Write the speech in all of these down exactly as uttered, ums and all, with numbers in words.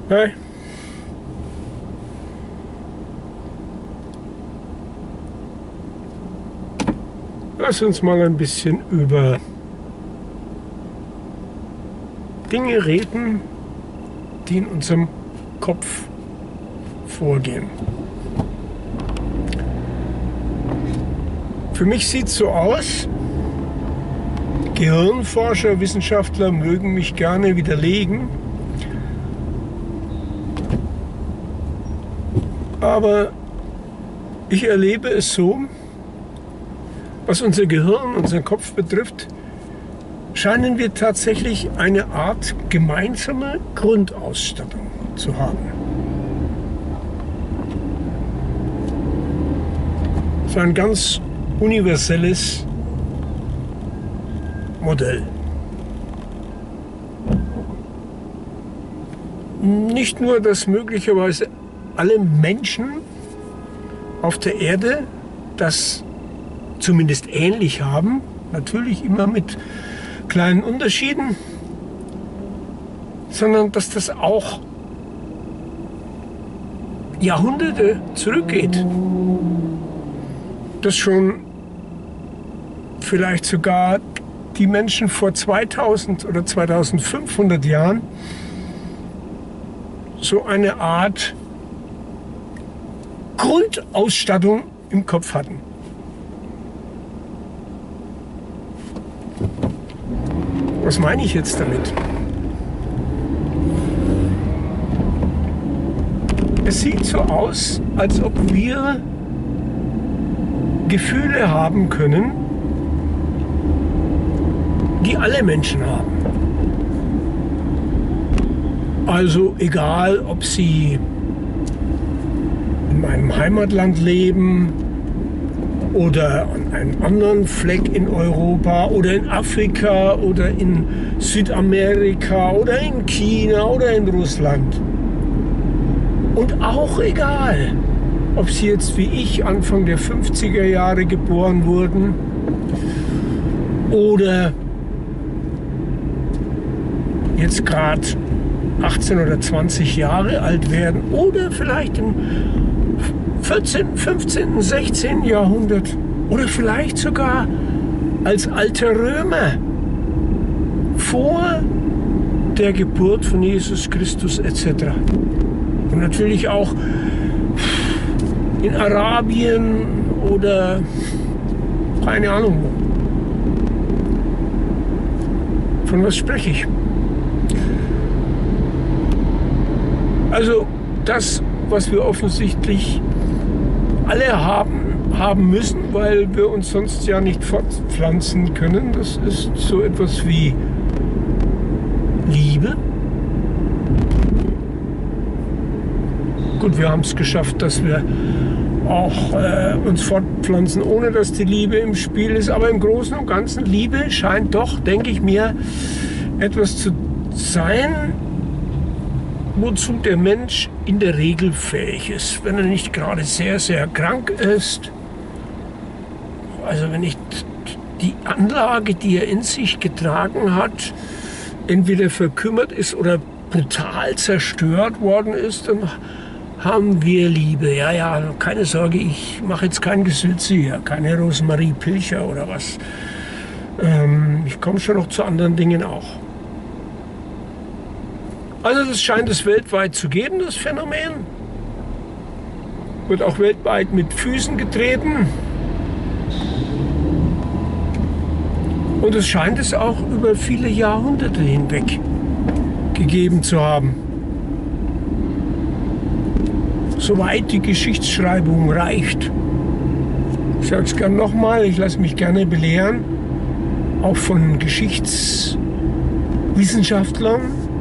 Hi. Lass uns mal ein bisschen über Dinge reden, die in unserem Kopf vorgehen. Für mich sieht es so aus, Gehirnforscher, Wissenschaftler mögen mich gerne widerlegen, aber ich erlebe es so, was unser Gehirn, unseren Kopf betrifft, scheinen wir tatsächlich eine Art gemeinsame Grundausstattung zu haben. So ein ganz universelles Modell. Nicht nur, dass möglicherweise alle Menschen auf der Erde das zumindest ähnlich haben, natürlich immer mit kleinen Unterschieden, sondern dass das auch Jahrhunderte zurückgeht. Dass schon vielleicht sogar die Menschen vor zweitausend oder zweitausendfünfhundert Jahren so eine Art Grundausstattung im Kopf hatten. Was meine ich jetzt damit? Es sieht so aus, als ob wir Gefühle haben können, die alle Menschen haben. Also egal, ob sie in meinem Heimatland leben oder an einem anderen Fleck in Europa oder in Afrika oder in Südamerika oder in China oder in Russland. Und auch egal, ob sie jetzt wie ich Anfang der fünfziger Jahre geboren wurden oder jetzt gerade achtzehn oder zwanzig Jahre alt werden oder vielleicht im vierzehnten, fünfzehnten, sechzehnten Jahrhundert oder vielleicht sogar als alter Römer vor der Geburt von Jesus Christus et cetera. Und natürlich auch in Arabien oder keine Ahnung wo. Von was spreche ich? Also das, was wir offensichtlich alle haben, haben müssen, weil wir uns sonst ja nicht fortpflanzen können, das ist so etwas wie Liebe. Gut, wir haben es geschafft, dass wir auch äh, uns fortpflanzen, ohne dass die Liebe im Spiel ist. Aber im Großen und Ganzen, Liebe scheint doch, denke ich mir, etwas zu sein, wozu der Mensch in der Regel fähig ist, wenn er nicht gerade sehr, sehr krank ist. Also wenn nicht die Anlage, die er in sich getragen hat, entweder verkümmert ist oder brutal zerstört worden ist, dann haben wir Liebe. Ja, ja, keine Sorge, ich mache jetzt kein Gesülze hier, keine Rosemarie Pilcher oder was. Ähm, ich komme schon noch zu anderen Dingen auch. Also das scheint es weltweit zu geben, das Phänomen. Wird auch weltweit mit Füßen getreten. Und es scheint es auch über viele Jahrhunderte hinweg gegeben zu haben. Soweit die Geschichtsschreibung reicht. Ich sage es gerne nochmal, ich lasse mich gerne belehren, auch von Geschichtswissenschaftlern.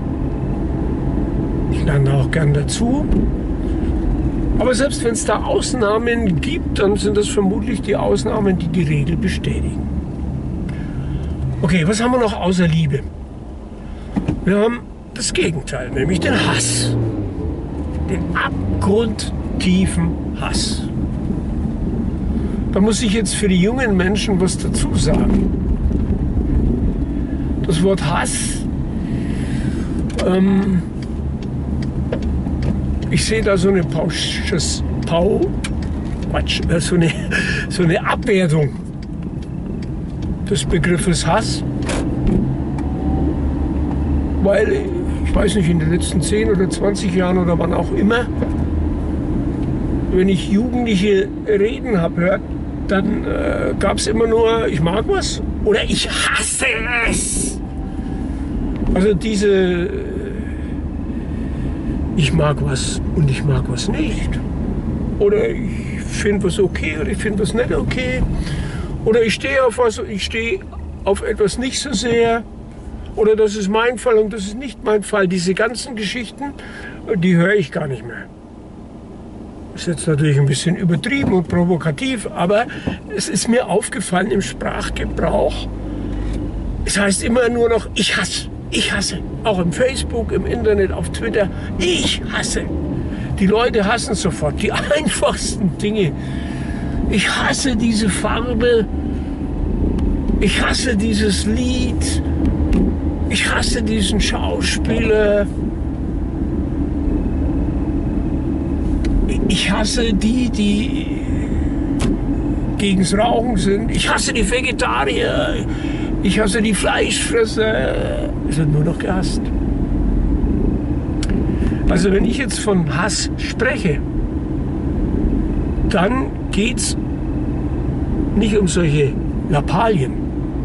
Ich lerne auch gern dazu. Aber selbst wenn es da Ausnahmen gibt, dann sind das vermutlich die Ausnahmen, die die Regel bestätigen. Okay, was haben wir noch außer Liebe? Wir haben das Gegenteil, nämlich den Hass. Den abgrundtiefen Hass. Da muss ich jetzt für die jungen Menschen was dazu sagen. Das Wort Hass ähm, Ich sehe da so eine Pausches, Pau, Quatsch, äh, so, eine, so eine Abwertung des Begriffes Hass. Weil, ich weiß nicht, in den letzten zehn oder zwanzig Jahren oder wann auch immer, wenn ich jugendliche Reden habe gehört, dann äh, gab es immer nur, ich mag was oder ich hasse es. Also diese, ich mag was und ich mag was nicht. Oder ich finde was okay oder ich finde was nicht okay. Oder ich stehe auf was und ich stehe auf etwas nicht so sehr. Oder das ist mein Fall und das ist nicht mein Fall. Diese ganzen Geschichten, die höre ich gar nicht mehr. Ist jetzt natürlich ein bisschen übertrieben und provokativ, aber es ist mir aufgefallen im Sprachgebrauch. Es heißt immer nur noch, ich hasse, ich hasse. Auch im Facebook, im Internet, auf Twitter, ich hasse. Die Leute hassen sofort die einfachsten Dinge. Ich hasse diese Farbe, ich hasse dieses Lied, ich hasse diesen Schauspieler. Ich hasse die, die gegens Rauchen sind. Ich hasse die Vegetarier. Ich hasse die Fleischfresser. Es wird nur noch gehasst. Also wenn ich jetzt von Hass spreche, dann geht es nicht um solche Lappalien,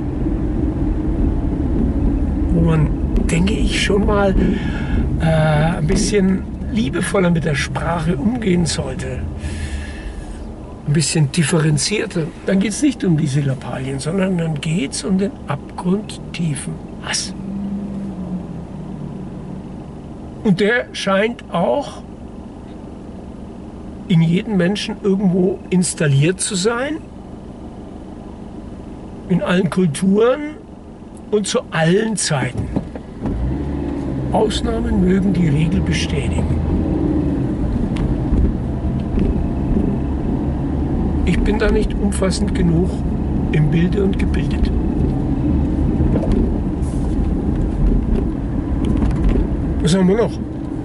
wo man, denke ich, schon mal äh, ein bisschen liebevoller mit der Sprache umgehen sollte. Ein bisschen differenzierter. Dann geht es nicht um diese Lappalien, sondern dann geht es um den abgrundtiefen Hass. Und der scheint auch in jedem Menschen irgendwo installiert zu sein. In allen Kulturen und zu allen Zeiten. Ausnahmen mögen die Regel bestätigen. Ich bin da nicht umfassend genug im Bilde und gebildet. Was haben wir noch?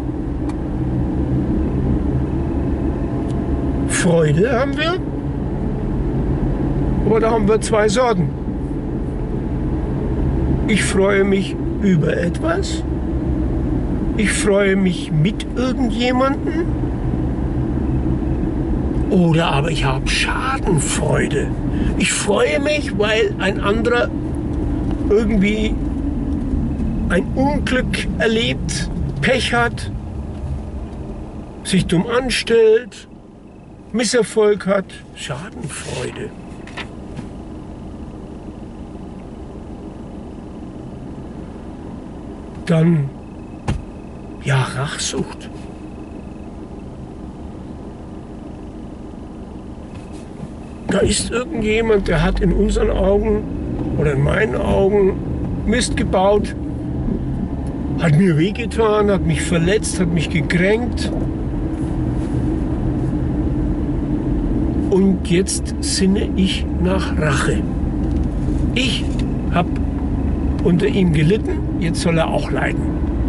Freude haben wir. Aber da haben wir zwei Sorten. Ich freue mich über etwas. Ich freue mich mit irgendjemandem. Oder aber ich habe Schadenfreude. Ich freue mich, weil ein anderer irgendwie ein Unglück erlebt, Pech hat, sich dumm anstellt, Misserfolg hat. Schadenfreude. Dann, ja, Rachsucht. Da ist irgendjemand, der hat in unseren Augen oder in meinen Augen Mist gebaut, hat mir wehgetan, hat mich verletzt, hat mich gekränkt. Und jetzt sinne ich nach Rache. Ich habe unter ihm gelitten, jetzt soll er auch leiden.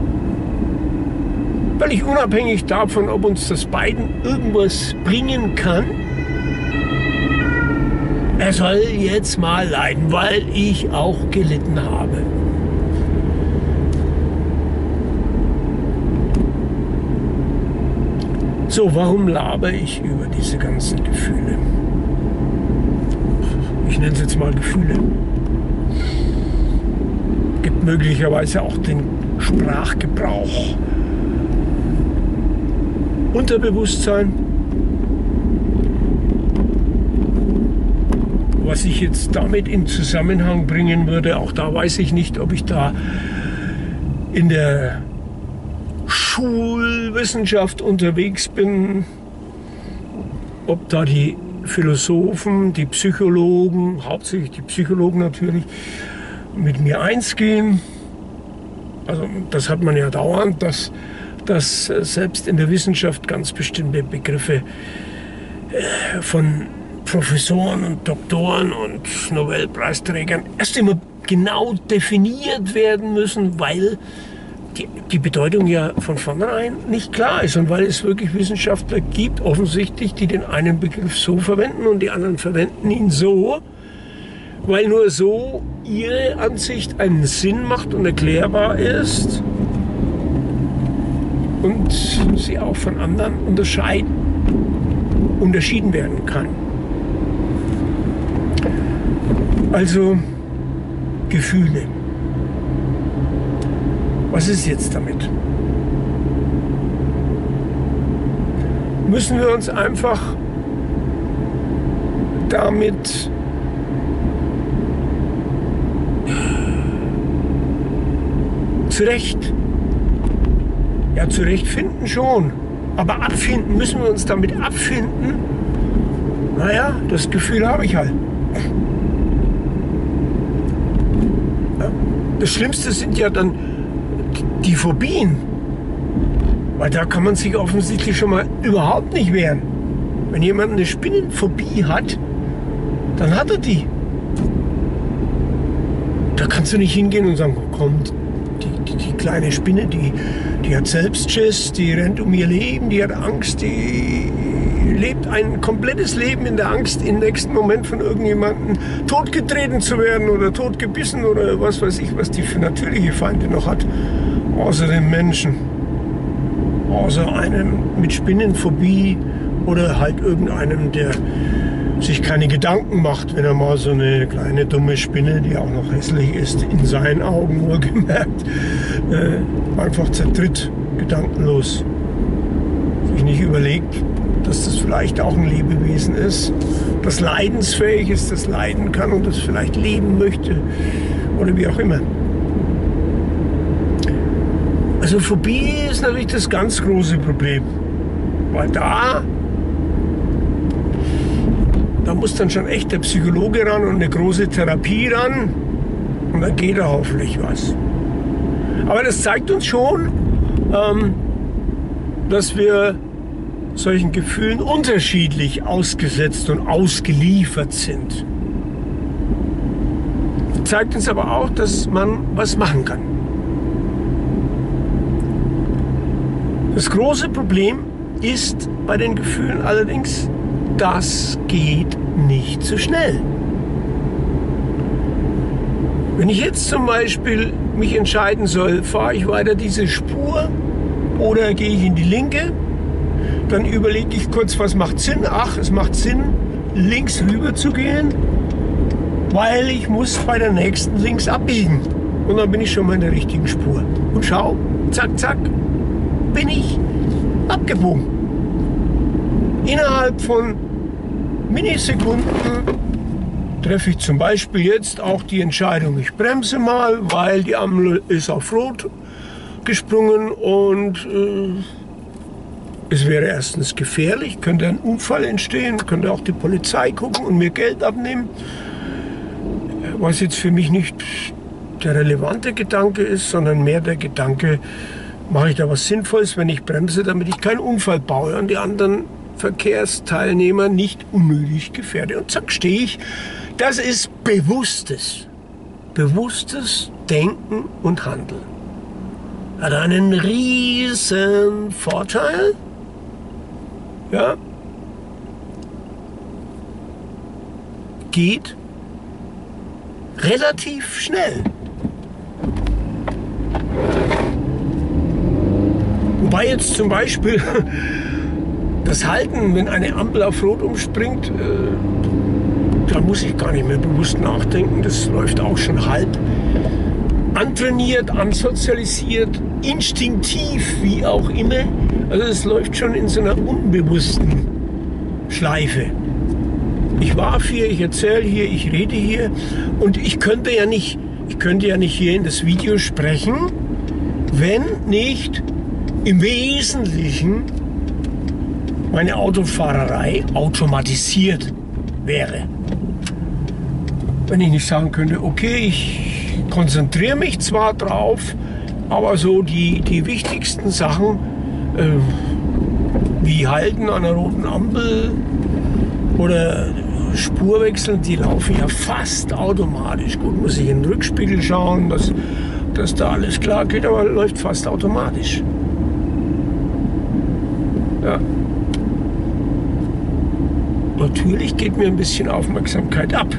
Völlig unabhängig davon, ob uns das beiden irgendwas bringen kann, er soll jetzt mal leiden, weil ich auch gelitten habe. So, warum laber ich über diese ganzen Gefühle? Ich nenne es jetzt mal Gefühle. Gibt möglicherweise auch den Sprachgebrauch. Unterbewusstsein. Was ich jetzt damit in Zusammenhang bringen würde, auch da weiß ich nicht, ob ich da in der Schulwissenschaft unterwegs bin, ob da die Philosophen, die Psychologen, hauptsächlich die Psychologen natürlich, mit mir eins gehen. Also das hat man ja dauernd, dass, dass selbst in der Wissenschaft ganz bestimmte Begriffe von Professoren und Doktoren und Nobelpreisträgern erst immer genau definiert werden müssen, weil die, die Bedeutung ja von vornherein nicht klar ist und weil es wirklich Wissenschaftler gibt, offensichtlich, die den einen Begriff so verwenden und die anderen verwenden ihn so, weil nur so ihre Ansicht einen Sinn macht und erklärbar ist und sie auch von anderen unterscheiden, unterschieden werden kann. Also Gefühle. Was ist jetzt damit? Müssen wir uns einfach damit zurecht, ja zurechtfinden schon, aber abfinden, müssen wir uns damit abfinden? Naja, das Gefühl habe ich halt. Ja. Das Schlimmste sind ja dann die Phobien, weil da kann man sich offensichtlich schon mal überhaupt nicht wehren. Wenn jemand eine Spinnenphobie hat, dann hat er die. Da kannst du nicht hingehen und sagen, komm, die, die, die kleine Spinne, die, die hat Selbstschiss, die rennt um ihr Leben, die hat Angst, die lebt ein komplettes Leben in der Angst, im nächsten Moment von irgendjemandem totgetreten zu werden oder totgebissen oder was weiß ich, was die für natürliche Feinde noch hat, außer den Menschen. Außer einem mit Spinnenphobie oder halt irgendeinem, der sich keine Gedanken macht, wenn er mal so eine kleine dumme Spinne, die auch noch hässlich ist, in seinen Augen wohlgemerkt, äh, einfach zertritt, gedankenlos. Sich nicht überlegt, dass das vielleicht auch ein Lebewesen ist, das leidensfähig ist, das leiden kann und das vielleicht leben möchte oder wie auch immer. Also Phobie ist natürlich das ganz große Problem, weil da, da muss dann schon echt der Psychologe ran und eine große Therapie ran und dann geht da hoffentlich was. Aber das zeigt uns schon, ähm, dass wir solchen Gefühlen unterschiedlich ausgesetzt und ausgeliefert sind. Zeigt uns aber auch, dass man was machen kann. Das große Problem ist bei den Gefühlen allerdings, das geht nicht so schnell. Wenn ich jetzt zum Beispiel mich entscheiden soll, fahre ich weiter diese Spur oder gehe ich in die linke, dann überlege ich kurz, was macht Sinn. Ach, es macht Sinn, links rüber zu gehen, weil ich muss bei der nächsten links abbiegen. Und dann bin ich schon mal in der richtigen Spur. Und schau, zack, zack, bin ich abgebogen. Innerhalb von Millisekunden treffe ich zum Beispiel jetzt auch die Entscheidung, ich bremse mal, weil die Ampel ist auf Rot gesprungen und äh, es wäre erstens gefährlich, könnte ein Unfall entstehen, könnte auch die Polizei gucken und mir Geld abnehmen, was jetzt für mich nicht der relevante Gedanke ist, sondern mehr der Gedanke, mache ich da was Sinnvolles, wenn ich bremse, damit ich keinen Unfall baue und die anderen Verkehrsteilnehmer nicht unnötig gefährde. Und zack, stehe ich. Das ist bewusstes, bewusstes Denken und Handeln. Hat einen riesen Vorteil. Ja. Geht relativ schnell. Wobei jetzt zum Beispiel das Halten, wenn eine Ampel auf Rot umspringt, äh, da muss ich gar nicht mehr bewusst nachdenken. Das läuft auch schon halb antrainiert, ansozialisiert, instinktiv, wie auch immer. Also es läuft schon in so einer unbewussten Schleife. Ich warf hier, ich erzähle hier, ich rede hier und ich könnte ja nicht, ich könnte ja nicht hier in das Video sprechen, wenn nicht im Wesentlichen meine Autofahrerei automatisiert wäre. Wenn ich nicht sagen könnte, okay, ich konzentriere mich zwar drauf, aber so die, die wichtigsten Sachen, äh, wie Halten an einer roten Ampel oder Spurwechsel, die laufen ja fast automatisch. Gut, muss ich in den Rückspiegel schauen, dass dass da alles klar geht, aber läuft fast automatisch. Ja. Natürlich geht mir ein bisschen Aufmerksamkeit ab.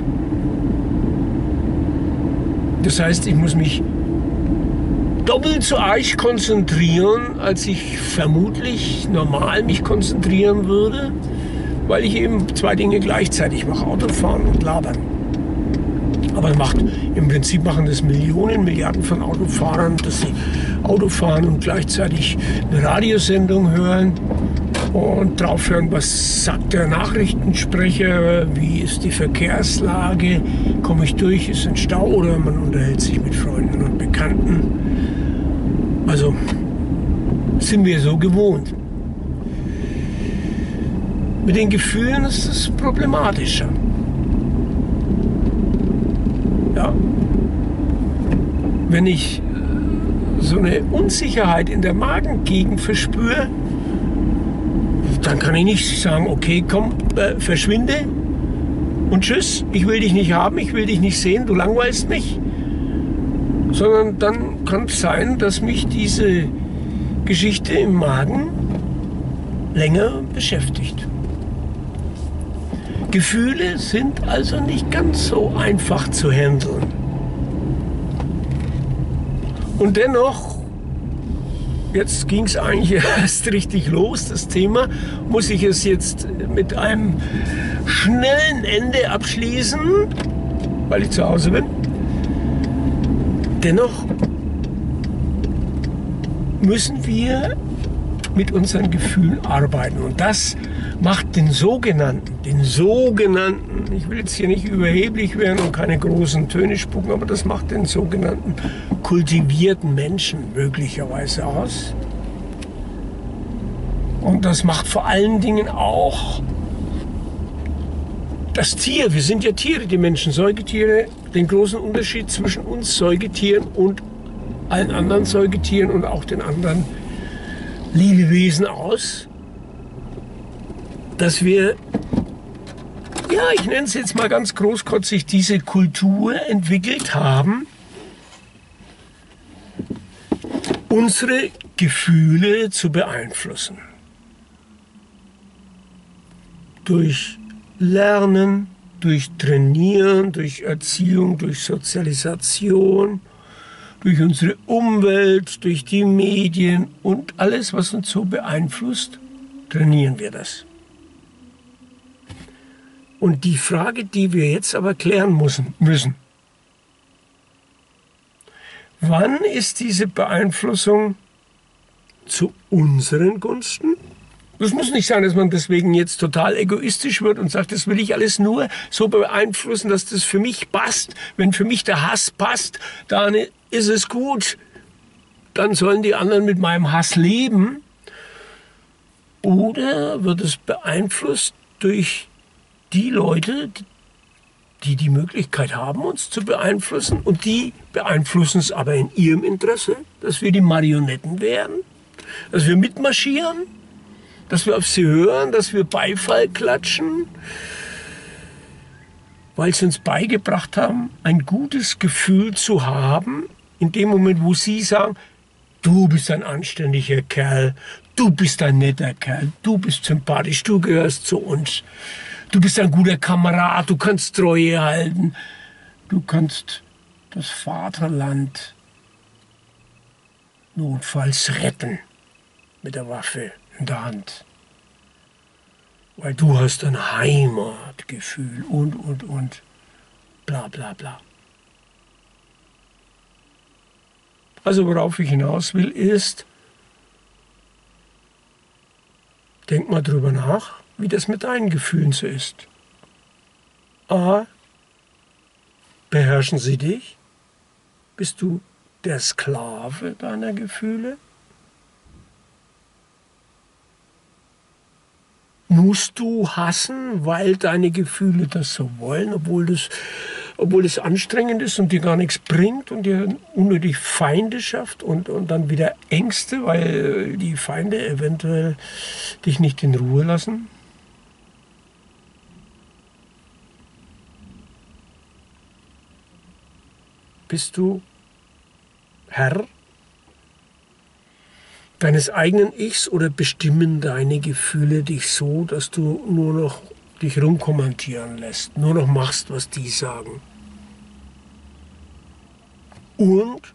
Das heißt, ich muss mich doppelt so arg konzentrieren, als ich vermutlich normal mich konzentrieren würde, weil ich eben zwei Dinge gleichzeitig mache, Autofahren und Labern. Aber macht, im Prinzip machen das Millionen, Milliarden von Autofahrern, dass sie Auto fahren und gleichzeitig eine Radiosendung hören und drauf hören, was sagt der Nachrichtensprecher, wie ist die Verkehrslage, komme ich durch, ist ein Stau oder man unterhält sich mit Freunden und Bekannten. Also sind wir so gewohnt. Mit den Gefühlen ist es problematischer. Ja. Wenn ich so eine Unsicherheit in der Magengegend verspüre, dann kann ich nicht sagen, okay, komm, äh, verschwinde und tschüss, ich will dich nicht haben, ich will dich nicht sehen, du langweilst mich. Sondern dann kann es sein, dass mich diese Geschichte im Magen länger beschäftigt. Gefühle sind also nicht ganz so einfach zu handeln. Und dennoch, jetzt ging es eigentlich erst richtig los, das Thema, muss ich es jetzt mit einem schnellen Ende abschließen, weil ich zu Hause bin. Dennoch müssen wir mit unseren Gefühlen arbeiten. Und das macht den sogenannten, den sogenannten, ich will jetzt hier nicht überheblich werden und keine großen Töne spucken, aber das macht den sogenannten kultivierten Menschen möglicherweise aus. Und das macht vor allen Dingen auch das Tier. Wir sind ja Tiere, die Menschen, Säugetiere. Den großen Unterschied zwischen uns Säugetieren und allen anderen Säugetieren und auch den anderen Lebewesen aus, dass wir, ja, ich nenne es jetzt mal ganz großkotzig, diese Kultur entwickelt haben, unsere Gefühle zu beeinflussen. Durch Lernen, durch Trainieren, durch Erziehung, durch Sozialisation, durch unsere Umwelt, durch die Medien und alles, was uns so beeinflusst, trainieren wir das. Und die Frage, die wir jetzt aber klären müssen, müssen, wann ist diese Beeinflussung zu unseren Gunsten? Das muss nicht sein, dass man deswegen jetzt total egoistisch wird und sagt, das will ich alles nur so beeinflussen, dass das für mich passt. Wenn für mich der Hass passt, dann ist es gut. Dann sollen die anderen mit meinem Hass leben. Oder wird es beeinflusst durch die Leute, die die Möglichkeit haben, uns zu beeinflussen, und die beeinflussen es aber in ihrem Interesse, dass wir die Marionetten werden, dass wir mitmarschieren, dass wir auf sie hören, dass wir Beifall klatschen, weil sie uns beigebracht haben, ein gutes Gefühl zu haben, in dem Moment, wo sie sagen, du bist ein anständiger Kerl, du bist ein netter Kerl, du bist sympathisch, du gehörst zu uns, du bist ein guter Kamerad, du kannst Treue halten, du kannst das Vaterland notfalls retten mit der Waffe in der Hand. Weil du hast ein Heimatgefühl und, und, und, bla, bla, bla. Also worauf ich hinaus will, ist, denk mal drüber nach, wie das mit deinen Gefühlen so ist. A. Beherrschen sie dich? Bist du der Sklave deiner Gefühle? Musst du hassen, weil deine Gefühle das so wollen, obwohl das, obwohl es anstrengend ist und dir gar nichts bringt und dir unnötig Feinde schafft und, und dann wieder Ängste, weil die Feinde eventuell dich nicht in Ruhe lassen? Bist du Herr deines eigenen Ichs oder bestimmen deine Gefühle dich so, dass du nur noch dich rumkommentieren lässt, nur noch machst, was die sagen? Und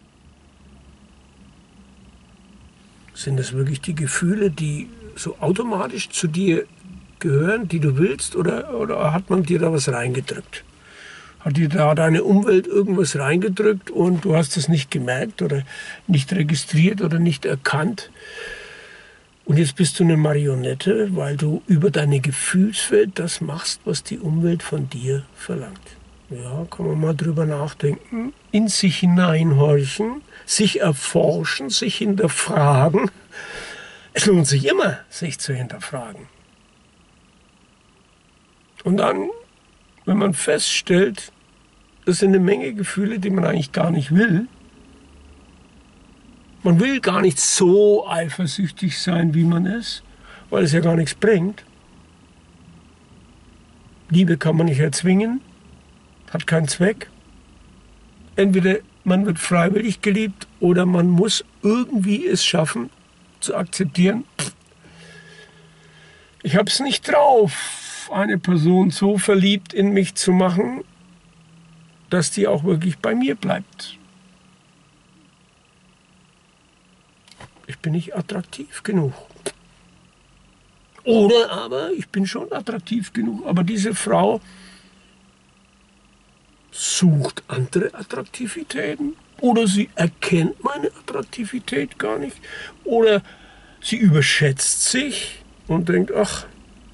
sind das wirklich die Gefühle, die so automatisch zu dir gehören, die du willst, oder, oder hat man dir da was reingedrückt? Hat dir da deine Umwelt irgendwas reingedrückt und du hast es nicht gemerkt oder nicht registriert oder nicht erkannt? Und jetzt bist du eine Marionette, weil du über deine Gefühlswelt das machst, was die Umwelt von dir verlangt. Ja, kann man mal drüber nachdenken, in sich hineinhorchen, sich erforschen, sich hinterfragen. Es lohnt sich immer, sich zu hinterfragen. Und dann, wenn man feststellt, das sind eine Menge Gefühle, die man eigentlich gar nicht will. Man will gar nicht so eifersüchtig sein, wie man ist, weil es ja gar nichts bringt. Liebe kann man nicht erzwingen, hat keinen Zweck. Entweder man wird freiwillig geliebt oder man muss irgendwie es schaffen, zu akzeptieren, ich habe es nicht drauf, eine Person so verliebt in mich zu machen, dass die auch wirklich bei mir bleibt. Ich bin nicht attraktiv genug. Oder aber ich bin schon attraktiv genug, aber diese Frau sucht andere Attraktivitäten oder sie erkennt meine Attraktivität gar nicht oder sie überschätzt sich und denkt, ach,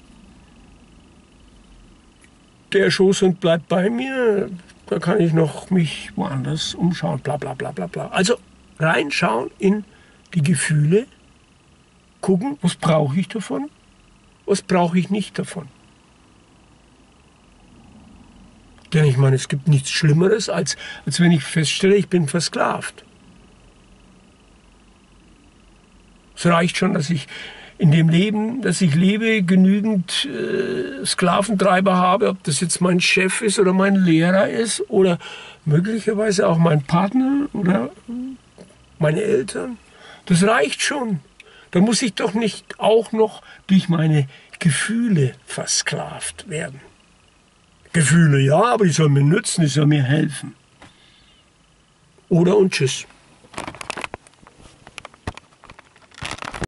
der Schoßhund bleibt bei mir, da kann ich noch mich woanders umschauen, bla bla bla bla bla. Also reinschauen in die Gefühle, gucken, was brauche ich davon, was brauche ich nicht davon. Denn ich meine, es gibt nichts Schlimmeres, als, als wenn ich feststelle, ich bin versklavt. Es reicht schon, dass ich in dem Leben, das ich lebe, genügend äh, Sklaventreiber habe, ob das jetzt mein Chef ist oder mein Lehrer ist oder möglicherweise auch mein Partner oder meine Eltern. Das reicht schon. Da muss ich doch nicht auch noch durch meine Gefühle versklavt werden. Gefühle ja, aber die sollen mir nützen, die sollen mir helfen. Oder und tschüss.